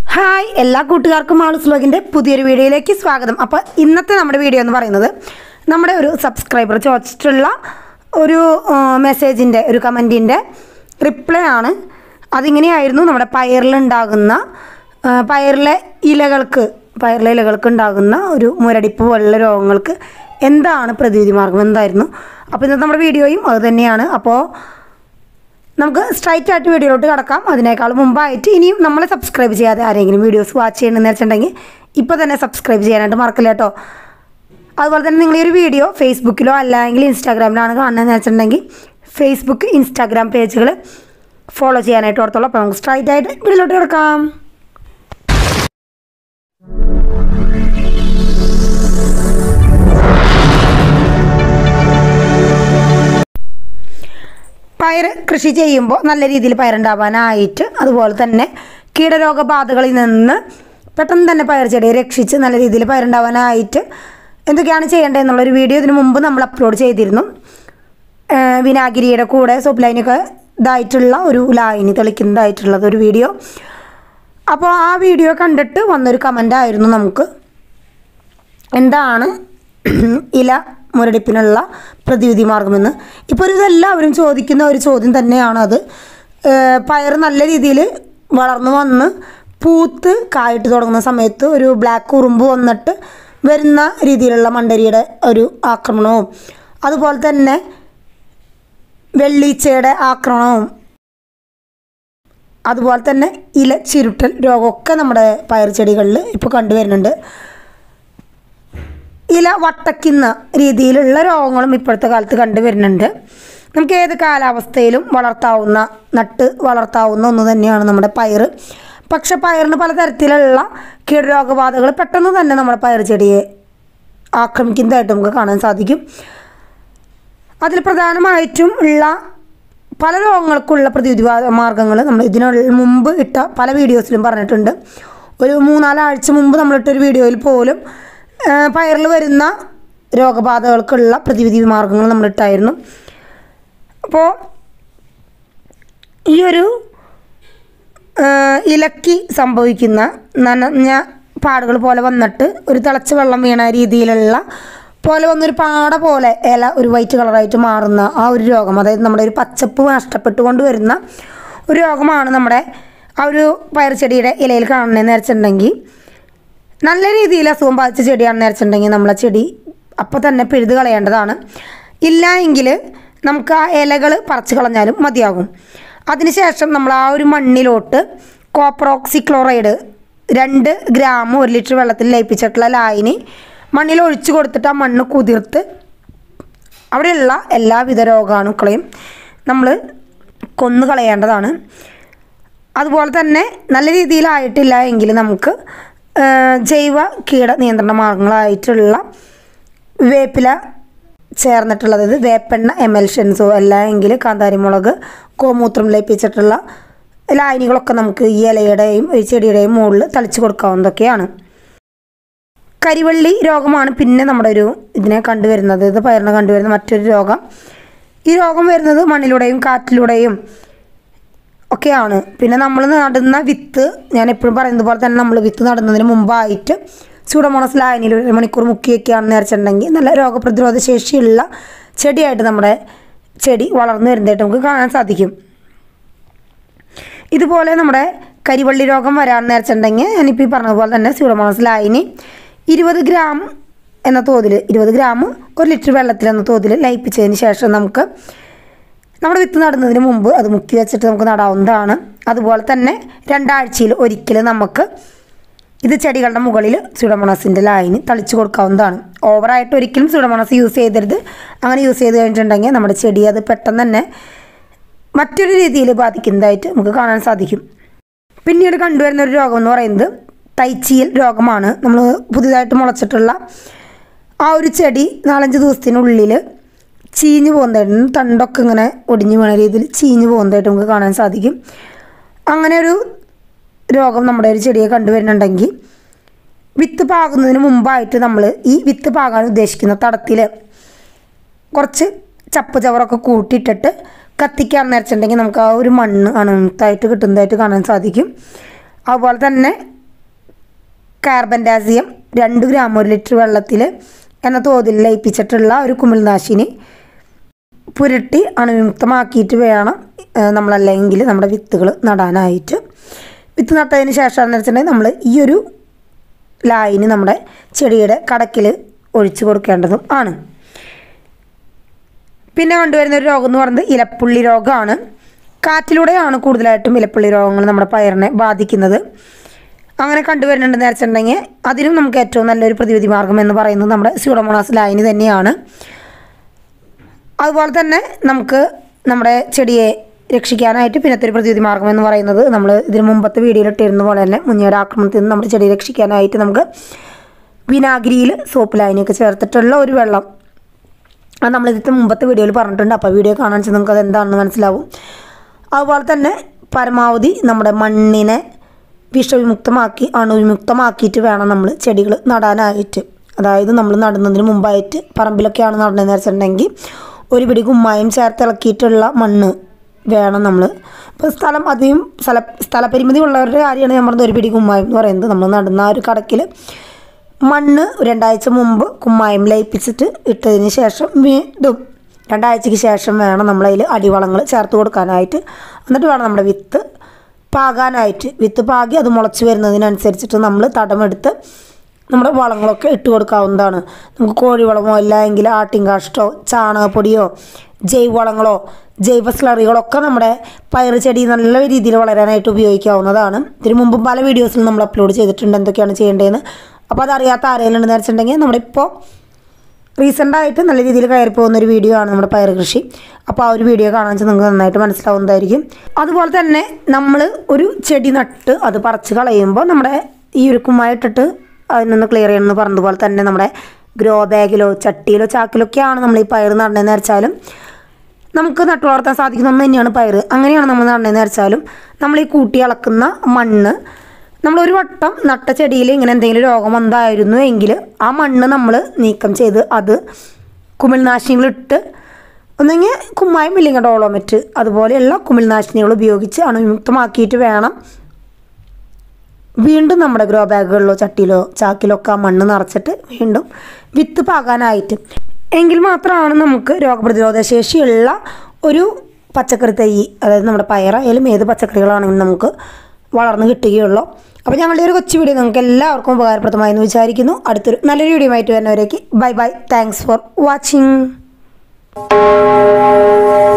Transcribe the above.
Hi എല്ലാ കൂട്ടുകാർക്കും മാളൂസ് വ്ലോഗിൻ്റെ പുതിയൊരു വീഡിയോയിലേക്ക് സ്വാഗതം. അപ്പോൾ ഇന്നത്തെ നമ്മുടെ വീഡിയോ എന്ന് പറയുന്നത് നമ്മുടെ ഒരു സബ്സ്ക്രൈബർ ചോദിച്ചിട്ടുള്ള ഒരു മെസ്സേജിൻ്റെ ഒരു കമൻറ്റിൻ്റെ റിപ്ലൈ ആണ്. അതിങ്ങനെയായിരുന്നു, നമ്മുടെ പയറിലുണ്ടാകുന്ന പയറിലെ ഇലകൾക്ക് ഉണ്ടാകുന്ന ഒരു മുരടിപ്പ് പോലുള്ള രോഗങ്ങൾക്ക് എന്താണ് പ്രതിവിധി മാർഗം എന്തായിരുന്നു. അപ്പോൾ ഇന്നത്തെ നമ്മുടെ വീഡിയോയും അത് തന്നെയാണ്. അപ്പോൾ നമുക്ക് സ്ട്രൈറ്റ് ആയിട്ട് വീഡിയോയിലോട്ട് കിടക്കാം. അതിനേക്കാൾ മുമ്പായിട്ട് ഇനിയും നമ്മളെ സബ്സ്ക്രൈബ് ചെയ്യാതെ ആരെങ്കിലും വീഡിയോസ് വാച്ച് ചെയ്യണമെന്ന് വെച്ചിട്ടുണ്ടെങ്കിൽ ഇപ്പോൾ തന്നെ സബ്സ്ക്രൈബ് ചെയ്യാനായിട്ട് മറക്കില്ല കേട്ടോ. അതുപോലെ തന്നെ നിങ്ങൾ ഈ ഒരു വീഡിയോ ഫേസ്ബുക്കിലോ അല്ലെങ്കിൽ ഇൻസ്റ്റാഗ്രാമിലാണ് കാണുന്നതെന്ന് വെച്ചിട്ടുണ്ടെങ്കിൽ ഫേസ്ബുക്ക് ഇൻസ്റ്റാഗ്രാം പേജുകൾ ഫോളോ ചെയ്യാനായിട്ട് ഓർത്തോളൂ. അപ്പോൾ നമുക്ക് സ്ട്രൈറ്റ് ആയിട്ട് വീഡിയോയിലോട്ട് കിടക്കാം. പയർ കൃഷി ചെയ്യുമ്പോൾ നല്ല രീതിയിൽ പയറുണ്ടാവാനായിട്ട്, അതുപോലെ തന്നെ കീടരോഗബാധകളിൽ നിന്ന് പെട്ടെന്ന് തന്നെ പയർ ചെടിയെ രക്ഷിച്ച് നല്ല രീതിയിൽ പയറുണ്ടാവാനായിട്ട് എന്തൊക്കെയാണ് ചെയ്യേണ്ടതെന്നുള്ളൊരു വീഡിയോ ഇതിനു മുമ്പ് നമ്മൾ അപ്ലോഡ് ചെയ്തിരുന്നു. വിനാഗിരിയുടെ കൂടെ സോപ്പ് ലൈനൊക്കെ ഇതായിട്ടുള്ള ഒരു ലായനി തെളിക്കുന്നതായിട്ടുള്ളത് ഒരു വീഡിയോ. അപ്പോൾ ആ വീഡിയോ കണ്ടിട്ട് വന്നൊരു കമൻ്റായിരുന്നു നമുക്ക്, എന്താണ് ഇല മുരടിപ്പിനുള്ള പ്രതിവിധി മാർഗമെന്ന്. ഇപ്പോൾ ഇതെല്ലാവരും ചോദിക്കുന്ന ഒരു ചോദ്യം തന്നെയാണത്. പയർ നല്ല രീതിയിൽ വളർന്നു വന്ന് പൂത്ത് കായിട്ട് തുടങ്ങുന്ന സമയത്ത് ഒരു ബ്ലാക്ക് ഉറുമ്പ് വന്നിട്ട് വരുന്ന രീതിയിലുള്ള മണ്ടരിയുടെ ഒരു ആക്രമണവും, അതുപോലെ തന്നെ വെള്ളീച്ചയുടെ ആക്രമണവും, അതുപോലെ തന്നെ ഇല ചിരുട്ടൽ രോഗമൊക്കെ നമ്മുടെ പയർ ചെടികളിൽ ഇപ്പോൾ കണ്ടുവരുന്നുണ്ട്. ഇല വട്ടയ്ക്കുന്ന രീതിയിലുള്ള രോഗങ്ങളും ഇപ്പോഴത്തെ കാലത്ത് കണ്ടുവരുന്നുണ്ട്. നമുക്ക് ഏത് കാലാവസ്ഥയിലും നട്ട് വളർത്താവുന്ന ഒന്ന് തന്നെയാണ് നമ്മുടെ പയർ. പക്ഷെ പയറിന് പലതരത്തിലുള്ള കീടരോഗബാധകൾ പെട്ടെന്ന് തന്നെ നമ്മുടെ പയർ ചെടിയെ ആക്രമിക്കുന്നതായിട്ട് നമുക്ക് കാണാൻ സാധിക്കും. അതിൽ പ്രധാനമായിട്ടും ഉള്ള പല രോഗങ്ങൾക്കുള്ള പ്രതിവിധി മാർഗങ്ങൾ നമ്മൾ ഇതിനു മുമ്പ് ഇട്ട പല വീഡിയോസിലും പറഞ്ഞിട്ടുണ്ട്. ഒരു 3-4 ആഴ്ച മുമ്പ് നമ്മളിട്ടൊരു വീഡിയോയിൽ പോലും പയറിൽ വരുന്ന രോഗബാധകൾക്കുള്ള പ്രതിവിധി മാർഗങ്ങൾ നമ്മളിട്ടായിരുന്നു. അപ്പോൾ ഈ ഒരു ഇലക്കി സംഭവിക്കുന്ന നനഞ്ഞ പാടുകൾ പോലെ വന്നിട്ട് ഒരു തിളച്ച വെള്ളം വീണ രീതിയിലുള്ള പോലെ വന്നൊരു പാട പോലെ ഇല ഒരു വൈറ്റ് കളറായിട്ട് മാറുന്ന ആ ഒരു രോഗം, അതായത് നമ്മുടെ ഒരു പച്ചപ്പ് നഷ്ടപ്പെട്ടുകൊണ്ട് വരുന്ന ഒരു രോഗമാണ് നമ്മുടെ ആ ഒരു പയർ ചെടിയുടെ ഇലയിൽ കാണുന്നതെന്ന് വെച്ചിട്ടുണ്ടെങ്കിൽ, നല്ല രീതിയിൽ അസുഖം ബാധിച്ച ചെടിയാണെന്ന് വെച്ചിട്ടുണ്ടെങ്കിൽ നമ്മളെ ചെടി അപ്പോൾ തന്നെ പിഴുത് കളയേണ്ടതാണ്. ഇല്ല എങ്കിൽ നമുക്ക് ആ ഇലകൾ പറിച്ച് കളഞ്ഞാലും മതിയാകും. അതിനുശേഷം നമ്മൾ ആ ഒരു മണ്ണിലോട്ട് കോപ്പർ ഓക്സിക്ലോറൈഡ് 2 ഗ്രാം 1 ലിറ്റർ വെള്ളത്തിൽ ലയിപ്പിച്ചിട്ടുള്ള ലായനി മണ്ണിൽ ഒഴിച്ചു കൊടുത്തിട്ട് ആ മണ്ണ് കുതിർത്ത് അവിടെയുള്ള എല്ലാവിധ രോഗാണുക്കളെയും നമ്മൾ കൊന്നു കളയേണ്ടതാണ്. അതുപോലെ തന്നെ നല്ല രീതിയിലായിട്ടില്ല എങ്കിൽ നമുക്ക് ജൈവ കീട നിയന്ത്രണ മാർഗങ്ങളായിട്ടുള്ള വേപ്പില ചേർന്നിട്ടുള്ളത്, വേപ്പെണ്ണ എമൽഷൻസോ അല്ലെങ്കിൽ കാന്താരിമുളക് ഗോമൂത്രം ലയിപ്പിച്ചിട്ടുള്ള ലായനികളൊക്കെ നമുക്ക് ഈ ഇലയുടെയും ഈ ചെടിയുടെയും മുകളിൽ തളിച്ച് കൊടുക്കാവുന്നതൊക്കെയാണ്. കരിവള്ളി രോഗമാണ് പിന്നെ നമ്മുടെ ഇതിനെ കണ്ടുവരുന്നത്, ഇത് പയറിനെ കണ്ടുവരുന്ന മറ്റൊരു രോഗം. ഈ രോഗം വരുന്നത് മണ്ണിലൂടെയും കാറ്റിലൂടെയും ഒക്കെയാണ്. പിന്നെ നമ്മൾ നടുന്ന വിത്ത്, ഞാൻ എപ്പോഴും പറയുന്നത് പോലെ തന്നെ നമ്മൾ വിത്ത് നടുന്നതിന് മുമ്പായിട്ട് സ്യൂഡോമോണസ് ലായനിയിൽ 1 മണിക്കൂർ മുക്കി വയ്ക്കുകയാണെന്ന് വെച്ചിട്ടുണ്ടെങ്കിൽ നല്ല രോഗപ്രതിരോധ ശേഷിയുള്ള ചെടിയായിട്ട് നമ്മുടെ ചെടി വളർന്നു വരുന്നതായിട്ട് നമുക്ക് കാണാൻ സാധിക്കും. ഇതുപോലെ നമ്മുടെ കരിവള്ളി രോഗം വരാമെന്ന് വെച്ചിട്ടുണ്ടെങ്കിൽ ഞാനിപ്പോൾ ഈ പറഞ്ഞതുപോലെ തന്നെ സ്യൂഡോമോണസ് ലായനി 20 ഗ്രാം എന്ന തോതിൽ 20 ഗ്രാം 1 ലിറ്റർ വെള്ളത്തിൽ എന്ന തോതിൽ ലയിപ്പിച്ചതിന് ശേഷം നമുക്ക് നമ്മുടെ വിത്ത് നടുന്നതിന് മുമ്പ് അത് മുക്കി വെച്ചിട്ട് നമുക്ക് നടാവുന്നതാണ്. അതുപോലെ തന്നെ 2 ആഴ്ചയിൽ ഒരിക്കൽ നമുക്ക് ഇത് ചെടികളുടെ മുകളിൽ സ്യൂഡോമോണസിൻ്റെ ലായനി തളിച്ച് കൊടുക്കാവുന്നതാണ്. ഓവറായിട്ട് ഒരിക്കലും സ്യൂഡോമോണസ് യൂസ് ചെയ്തരുത്. അങ്ങനെ യൂസ് ചെയ്ത് കഴിഞ്ഞിട്ടുണ്ടെങ്കിൽ നമ്മുടെ ചെടി അത് പെട്ടെന്ന് തന്നെ മറ്റൊരു രീതിയിൽ ബാധിക്കുന്നതായിട്ട് നമുക്ക് കാണാൻ സാധിക്കും. പിന്നീട് കണ്ടുവരുന്ന ഒരു രോഗം എന്ന് പറയുന്നത് തൈച്ചീൽ രോഗമാണ്. നമ്മൾ പുതിയതായിട്ട് മുളച്ചിട്ടുള്ള ആ ഒരു ചെടി 4-5 ദിവസത്തിനുള്ളിൽ ചീഞ്ഞു പോകുന്നതായിട്ട്, തണ്ടൊക്കെ ഇങ്ങനെ ഒടിഞ്ഞു വീണ രീതിയിൽ ചീഞ്ഞു പോകുന്നതായിട്ട് നമുക്ക് കാണാൻ സാധിക്കും. അങ്ങനെ ഒരു രോഗം നമ്മുടെ ഒരു ചെടിയെ കണ്ടുവരുന്നുണ്ടെങ്കിൽ വിത്ത് പാകുന്നതിന് മുമ്പായിട്ട് നമ്മൾ ഈ വിത്ത് പാകാൻ ഉദ്ദേശിക്കുന്ന തടത്തിൽ കുറച്ച് ചപ്പ് ചവറൊക്കെ കൂട്ടിയിട്ടിട്ട് കത്തിക്കാമെന്ന് വെച്ചിട്ടുണ്ടെങ്കിൽ നമുക്ക് ആ ഒരു മണ്ണ് അണുത്തായിട്ട് കിട്ടുന്നതായിട്ട് കാണാൻ സാധിക്കും. അതുപോലെ തന്നെ കാർബൻഡാസിയം 2 ഗ്രാം 1 ലിറ്റർ വെള്ളത്തിൽ എന്ന തോതിൽ ലയിപ്പിച്ചിട്ടുള്ള ഒരു കുമിൾനാശിനി പുരട്ടി അണുവിമുക്തമാക്കിയിട്ട് വേണം നമ്മളല്ലെങ്കിൽ നമ്മുടെ വിത്തുകൾ നടാനായിട്ട്. വിത്ത് നട്ടതിന് ശേഷമാണെന്ന് വെച്ചിട്ടുണ്ടെങ്കിൽ നമ്മൾ ഈ ഒരു ലായനി നമ്മുടെ ചെടിയുടെ കടക്കിൽ ഒഴിച്ച് കൊടുക്കേണ്ടതും ആണ്. പിന്നെ കണ്ടുവരുന്ന ഒരു രോഗം എന്ന് പറയുന്നത് ഇലപ്പുള്ളി രോഗമാണ്. കാറ്റിലൂടെയാണ് കൂടുതലായിട്ടും ഇലപ്പുള്ളി രോഗങ്ങൾ നമ്മുടെ പയറിനെ ബാധിക്കുന്നത്. അങ്ങനെ കണ്ടുവരുന്നുണ്ടെന്ന് വെച്ചിട്ടുണ്ടെങ്കിൽ അതിനും നമുക്ക് ഏറ്റവും നല്ലൊരു പ്രതിവിധി മാർഗം എന്ന് പറയുന്നത് നമ്മുടെ സ്യൂഡോമോണാസ് ലായനി തന്നെയാണ്. അതുപോലെ തന്നെ നമുക്ക് നമ്മുടെ ചെടിയെ രക്ഷിക്കാനായിട്ട് പിന്നത്തെ ഒരു പ്രതിവിധി മാർഗം എന്ന് പറയുന്നത് നമ്മൾ ഇതിന് മുമ്പത്തെ വീഡിയോയിൽ ഇട്ടിരുന്ന പോലെ തന്നെ മുഞ്ഞയുടെ ആക്രമണത്തിൽ നിന്ന് നമ്മുടെ ചെടിയെ രക്ഷിക്കാനായിട്ട് നമുക്ക് വിനാഗിരിയിൽ സോപ്പ് ലായനിയൊക്കെ ചേർത്തിട്ടുള്ള ഒരു വെള്ളം അത് നമ്മളിതിൻ്റെ മുമ്പത്തെ വീഡിയോയിൽ പറഞ്ഞിട്ടുണ്ട്. അപ്പോൾ വീഡിയോ കാണാൻ വെച്ചാൽ നമുക്ക് അത് എന്താണെന്ന് മനസ്സിലാവും. അതുപോലെ തന്നെ പരമാവധി നമ്മുടെ മണ്ണിനെ വിഷവിമുക്തമാക്കി അണുവിമുക്തമാക്കിയിട്ട് വേണം നമ്മൾ ചെടികൾ നടാനായിട്ട്. അതായത് നമ്മൾ നടുന്നതിന് മുമ്പായിട്ട് പറമ്പിലൊക്കെയാണ് നടന്നതെന്ന് വെച്ചിട്ടുണ്ടെങ്കിൽ ഒരു പിടി കുമ്മായം ചേർത്തിളക്കിയിട്ടുള്ള മണ്ണ് വേണം നമ്മൾ. ഇപ്പോൾ സ്ഥലപരിമിതി ഉള്ളവരുടെ കാര്യമാണ് ഞാൻ പറഞ്ഞത്. ഒരു പിടി കുമ്മായം എന്ന് പറയുന്നത് നമ്മൾ നടുന്ന ഒരു കടക്കിൽ മണ്ണ് 2 ആഴ്ച മുമ്പ് കുമ്മായം ലയിപ്പിച്ചിട്ട് ഇട്ടതിന് ശേഷം വീണ്ടും 2 ആഴ്ചയ്ക്ക് ശേഷം വേണം നമ്മളതിൽ അടിവളങ്ങൾ ചേർത്ത് കൊടുക്കാനായിട്ട്. എന്നിട്ട് വേണം നമ്മുടെ വിത്ത് പാകാനായിട്ട്. വിത്ത് പാകി അത് മുളച്ച് വരുന്നതിനനുസരിച്ചിട്ട് നമ്മൾ തടമെടുത്ത് നമ്മുടെ വളങ്ങളൊക്കെ ഇട്ട് കൊടുക്കാവുന്നതാണ്. നമുക്ക് കോഴിവളമോ അല്ല എങ്കിൽ ആട്ടിൻകാഷ്ടോ ചാണകപ്പൊടിയോ ജൈവവളങ്ങളോ ജൈവ സ്ലറികളൊക്കെ നമ്മുടെ പയർ ചെടി നല്ല രീതിയിൽ വളരാനായിട്ട് ഉപയോഗിക്കാവുന്നതാണ്. ഇതിന് മുമ്പ് പല വീഡിയോസിലും നമ്മൾ അപ്ലോഡ് ചെയ്തിട്ടുണ്ട് എന്തൊക്കെയാണ് ചെയ്യേണ്ടതെന്ന്. അപ്പോൾ അതറിയാത്ത ആരെങ്കിലും ഉണ്ടെന്ന് വെച്ചിട്ടുണ്ടെങ്കിൽ നമ്മുടെ ഇപ്പോൾ റീസെൻ്റായിട്ട് നല്ല രീതിയിൽ കയറി പോകുന്നൊരു വീഡിയോ ആണ് നമ്മുടെ പയർ കൃഷി. അപ്പോൾ ആ ഒരു വീഡിയോ കാണാൻ വെച്ചാൽ നിങ്ങൾക്ക് നന്നായിട്ട് മനസ്സിലാവുന്നതായിരിക്കും. അതുപോലെ തന്നെ നമ്മൾ ഒരു ചെടി നട്ട് അത് പറിച്ച് കളയുമ്പോൾ നമ്മുടെ ഈ ഒരു കുമ്മായിട്ടിട്ട് അതിനൊന്ന് ക്ലിയർ ചെയ്യണമെന്ന് പറഞ്ഞതുപോലെ തന്നെ നമ്മുടെ ഗ്രോ ബാഗിലോ ചട്ടിയിലോ ചാക്കിലൊക്കെയാണ് നമ്മൾ ഈ പയർ നടന്നതെന്ന് വെച്ചാലും നമുക്ക് നട്ടു വളർത്താൻ സാധിക്കുന്ന ഒന്ന് തന്നെയാണ് പയർ. അങ്ങനെയാണ് നമ്മൾ നടന്നതെന്ന് വെച്ചാലും നമ്മൾ ഈ കൂട്ടി അളക്കുന്ന മണ്ണ് നമ്മളൊരു വട്ടം നട്ട ചെടിയിൽ ഇങ്ങനെ എന്തെങ്കിലും രോഗം വന്നായിരുന്നു എങ്കിൽ ആ മണ്ണ് നമ്മൾ നീക്കം ചെയ്ത് അത് കുമിൾനാശിനികളിട്ട് ഒന്നെങ്കിൽ കുമ്മായം ഇല്ലെങ്കിൽ ഡോളോമെറ്റ് അതുപോലെയുള്ള കുമിൾനാശിനികൾ ഉപയോഗിച്ച് അണുവിമുക്തമാക്കിയിട്ട് വേണം വീണ്ടും നമ്മുടെ ഗ്രോ ബാഗുകളിലോ ചട്ടിയിലോ ചാക്കിലോ ഒക്കെ ആ മണ്ണ് നിറച്ചിട്ട് വീണ്ടും വിത്ത് പാകാനായിട്ട്. എങ്കിൽ മാത്രമാണ് നമുക്ക് രോഗപ്രതിരോധ ശേഷിയുള്ള ഒരു പച്ചക്കറി തൈ, അതായത് നമ്മുടെ പയറായാലും ഏത് പച്ചക്കറികളാണെങ്കിലും നമുക്ക് വളർന്ന് കിട്ടുകയുള്ളൂ. അപ്പോൾ ഞങ്ങളുടെ ഒരു കൊച്ചു വീഡിയോ നിങ്ങൾക്ക് എല്ലാവർക്കും ഉപകാരപ്രദമായി എന്ന് വിചാരിക്കുന്നു. അടുത്തൊരു നല്ലൊരു വീഡിയോ ആയിട്ട് വരുന്നവരേക്ക് bye bye. Thanks for watching.